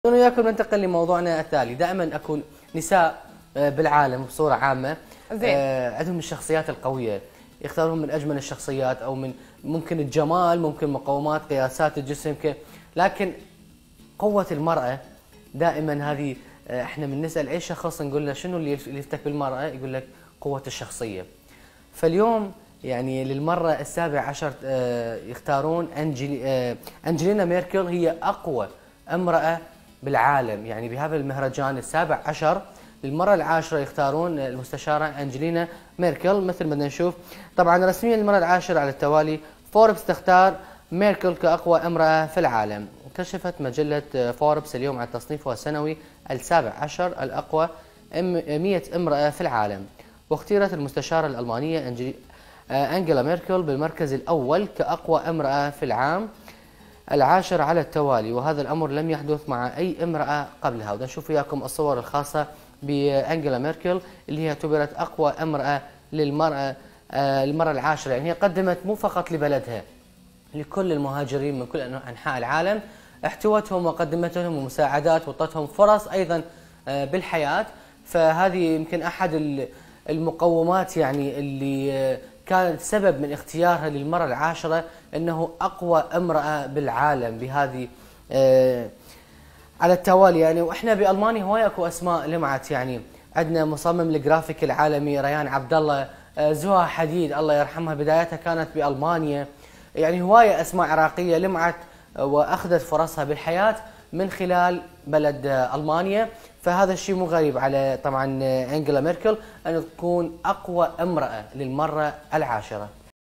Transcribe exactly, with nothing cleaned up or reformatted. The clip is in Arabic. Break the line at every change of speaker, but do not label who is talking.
أنا وياكم ننتقل لموضوعنا التالي. دائما أكون نساء بالعالم بصورة عامة
زين.
عندهم الشخصيات القوية، يختارون من أجمل الشخصيات أو من ممكن الجمال، ممكن مقومات قياسات الجسم، لكن قوة المرأة دائما هذه احنا من نسأل أي شخص نقول له شنو اللي يفتك بالمرأة، يقول لك قوة الشخصية. فاليوم يعني للمرة السابع عشر يختارون أنجلي أنجلينا ميركل هي أقوى امرأة بالعالم، يعني بهذا المهرجان السابع عشر للمرة العاشرة يختارون المستشارة أنجلينا ميركل. مثل ما نشوف طبعا رسميا المرة العاشرة على التوالي فوربس تختار ميركل كأقوى امرأة في العالم. كشفت مجلة فوربس اليوم عن تصنيفها السنوي السابع عشر الأقوى مئة امرأة في العالم، واختيرت المستشارة الألمانية أنجلي أنجيلا ميركل بالمركز الأول كأقوى امرأة في العام العاشر على التوالي، وهذا الأمر لم يحدث مع أي امرأة قبلها. ونشوف وياكم الصور الخاصة بأنجيلا ميركل اللي هي اعتبرت أقوى امرأة للمرأة المرة العاشرة. يعني هي قدمت مو فقط لبلدها، لكل المهاجرين من كل أنحاء العالم، احتوتهم وقدمت لهم مساعدات وأعطتهم فرص أيضا بالحياة. فهذه يمكن أحد المقومات يعني اللي كانت سبب من اختيارها للمرة العاشرة أنه أقوى امرأة بالعالم بهذه آه على التوالي. يعني وإحنا بألمانيا هواي أكو أسماء لمعت، يعني عندنا مصمم الجرافيك العالمي ريان عبد الله، آه زها حديد الله يرحمها بدايتها كانت بألمانيا، يعني هواية أسماء عراقية لمعت وأخذت فرصها بالحياة من خلال بلد آه ألمانيا. فهذا الشيء مو غريب على طبعا أنجيلا ميركل أن تكون أقوى امرأة للمرة العاشرة.